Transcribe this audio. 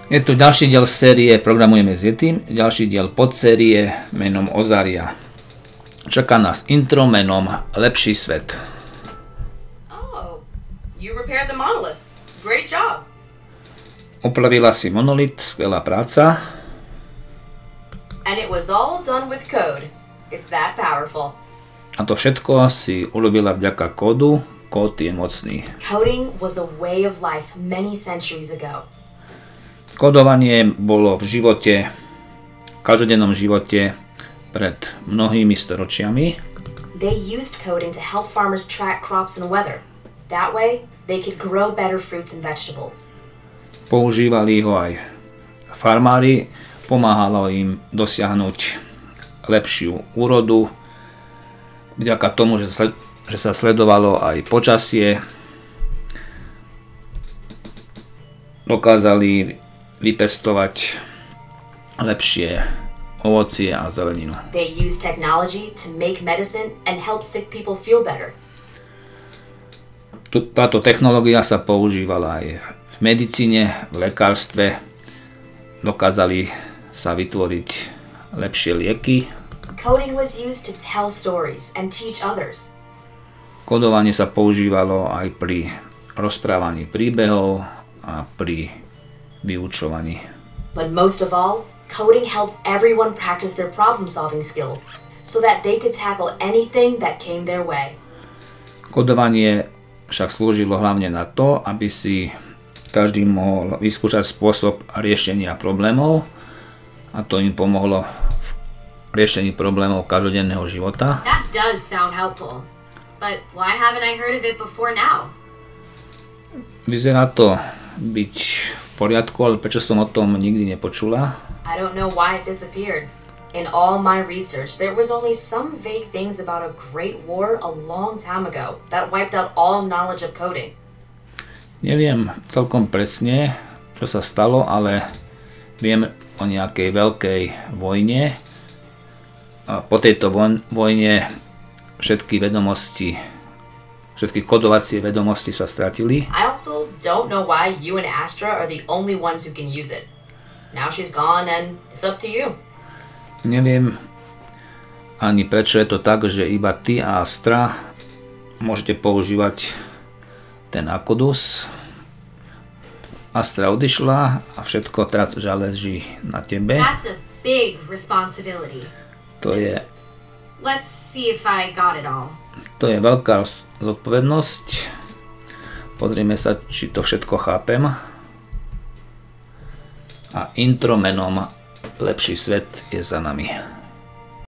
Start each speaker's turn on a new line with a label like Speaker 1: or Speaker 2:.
Speaker 1: Je tu ďalší diel série Programujeme s Yetim, ďalší diel podsérie menom Ozaria. Čaká nás intro menom Lepší svet.
Speaker 2: Oh, you repaired the monolith. Great job.
Speaker 1: Opravila si monolit, skvelá práca.
Speaker 2: And it was all done with code. It's that powerful.
Speaker 1: A to všetko si urobila vďaka kódu. Kód je mocný.
Speaker 2: Coding was a way of life many centuries ago.
Speaker 1: Kodovanie bolo v živote, v každodennom živote pred mnohými storočiami.
Speaker 2: They used coding to help farmers track crops and weather. That way, they could grow better fruits and vegetables.
Speaker 1: Používali ho aj farmári, pomáhalo im dosiahnuť lepšiu úrodu, vďaka tomu, že sa sledovalo aj počasie, dokázali vypestovať lepšie ovocie a zeleninu.
Speaker 2: They use technology to make medicine and help sick people feel better.
Speaker 1: Táto technológia sa používala aj v medicíne, v lekárstve. Dokázali sa vytvoriť lepšie lieky.
Speaker 2: Coding was used to tell stories and teach others.
Speaker 1: Kodovanie sa používalo aj pri rozprávaní príbehov a pri vyučovaní.
Speaker 2: But most of all, coding helped everyone practice their problem-solving skills so that they could tackle anything that came their way.
Speaker 1: Kodovanie však slúžilo hlavne na to, aby si každý mohol vyskúšať spôsob riešenia problémov a to im pomohlo v riešení problémov každodenného života.
Speaker 2: That does sound helpful, but why haven't I heard of it before now?
Speaker 1: Vyzerá to byť v poriadku, ale prečo som o tom nikdy nepočula?
Speaker 2: I don't know why it disappeared. In all my research, there was only some vague things about a great war a long time ago that wiped out all knowledge of coding.
Speaker 1: Neviem celkom presne, čo sa stalo, ale viem o nejakej veľkej vojne. A po tejto vojne všetky vedomosti, všetky kodovacie vedomosti sa stratili.
Speaker 2: I also don't know why you and Astra are the only ones who can use it. Now she's gone and it's up to you.
Speaker 1: Neviem ani prečo je to tak, že iba ty a Astra môžete používať ten Akodus. Astra odišla a všetko teraz záleží na tebe.
Speaker 2: That's a big responsibility. Let's see if I got it all.
Speaker 1: To je veľká zodpovednosť. Pozrieme sa, či to všetko chápem. A intro menom Lepší svet je za nami.